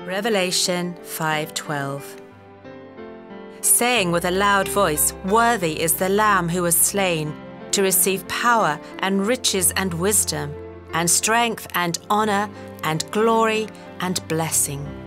Revelation 5:12. Saying with a loud voice, "Worthy is the Lamb who was slain to receive power and riches and wisdom and strength and honor and glory and blessing."